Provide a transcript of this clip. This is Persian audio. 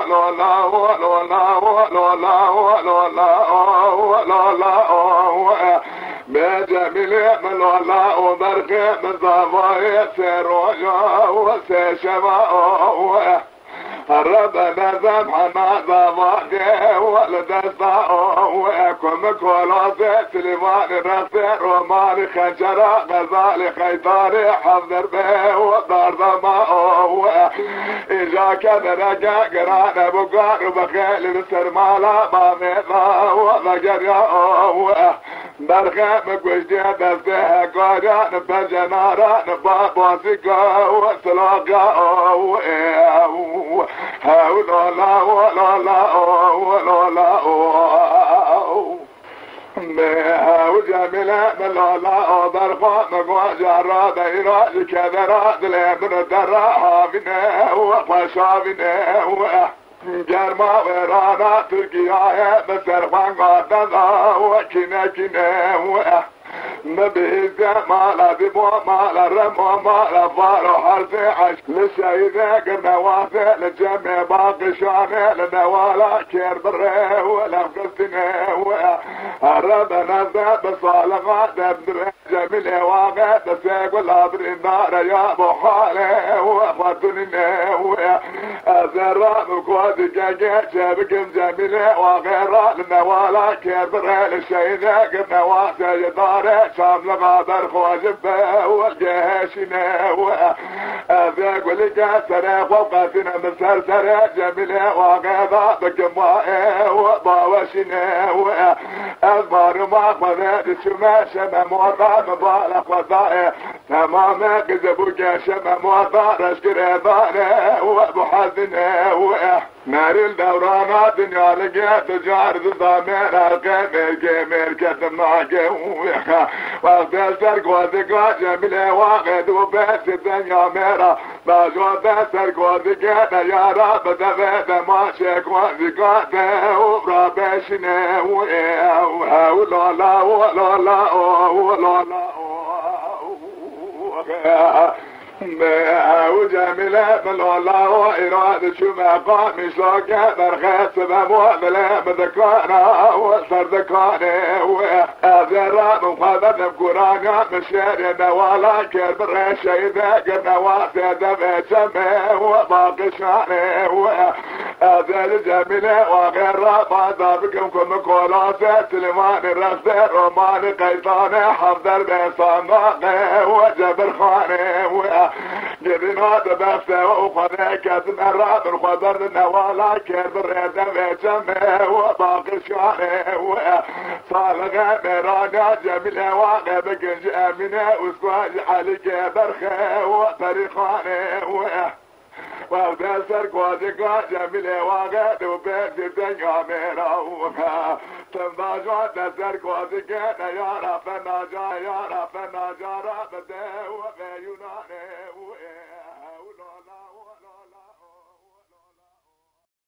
بجميل من ولا وبرخي من زوايا روجو وشوا ربنا ذبحنا ضواقي ولدستا وكم كولوسي سليمان رسي روماني خنجرة غزالي خيطاري حضر بيه ودار ضماء إجا كدرجة قران بقار بخيل بسرمالا بامينا وضجر برخي مكوشتي دسته قاران بجناران بابوسيقا وسلاقا هولا لا ولا لا ولا لا وجميلة ملالا برخا مقواجرة ديراج كذرات لمن الدراها بنا وقشابنا جرما ورانا تركيا بسرفان قاتنا وكنا كنا مبهزة مالا دمو مالا رمو مالا فارو حرسي عشق للشايدة قرنا واسع للجمع باقي شاني لنوالا كير بري ولا فقستنا ربنا ذا بصالغة دبدري جميل واقع تسيق والابر النار يا ابو حالي وفاتننا ازرع مكوادي كاكي شابكم جميل واقع لنوالا كير بري للشايدة قرنا واسع يداري شام لغادر خواجبه والجهاشنا وأذاق والجاسرة وقاتنا من سرسرة جميلة وغيظة بكمائه وضاوشنا وأزمار مأخذة الشماشة موضع مبالغ وضائه تماما كذبوك شمع موضع رشكر إضانه وبحزنه نار الدورانات دنيا لقيت تجارة الضمير القمر كتم معك واغتل سرق وذكرى جميلة واغد وبس الدنيا ميرا باجوة سرق وذكرى يا رب دفت ماشيك وذكرى وبرابشنا ولا لا ولا لا ولا لا وجميلة من الله وإرادة شو مقام شلوكة برخيص بموضلة بذكانا وصردكاني وأذرى مخابة بقرانا مشير نوالا كير برشة إذا قرنا واسع دفع شمي وباقي شاني وأذر جميلة وغير رابطة بكم كم كولاسة سليمان الرسل روماني قيطاني حفظر بيصان باقي وجبر خاني جبنا دبسته وخذ كتم الراب الخضر النوالا كبر دمشمه وباقي شانه صالغه مرانا جميله واقب كنج امنه وسواج عليك برخه وطريقانه وابدال سرقواتك جميله واقب وبيت الدنيا مراوها تنباجوات سرقواتك يا رب ناجا يا رب ناجا رب ده وبيونانه